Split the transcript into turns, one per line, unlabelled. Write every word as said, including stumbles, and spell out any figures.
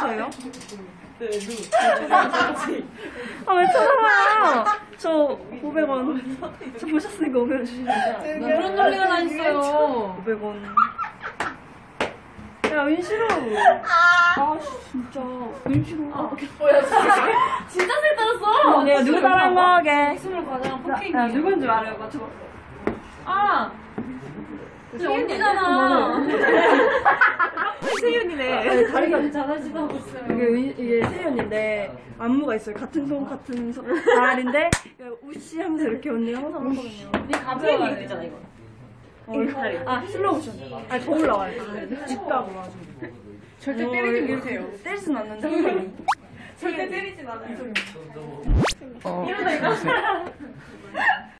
누구세요? 네, 누. 아, 왜 쳐다봐요? 저 오백 원. 저 보셨으니까 오백 원 주시면 돼요.
그런 논리가 다 있어요.
오백 원. 야, 은실우. 아, 진짜. 은실우. 아,
뭐야, 진짜. 진짜 셀 따랐어.
내가 누구 따라한 거게?
스물 과장 포킹이.
야, 누군지 말해요. 맞춰봐.
아! 세윤이잖아.
세윤이네.
다리가 잘하시다고 있어요.
이게, 은- 이게 세윤인데 안무가 있어요. 같은 손 같은 손 말인데 우씨 하면서 이렇게 언니가 항상 하거든요.
네 가브리가 있잖아, 이거.
어, 아 슬로우 모션. 아니 더 올라와요. 집가고 가지고. 절대 때리지 못해요. 때리진 않는데. 절대 때리진 않아요. 어. 이러다 이거.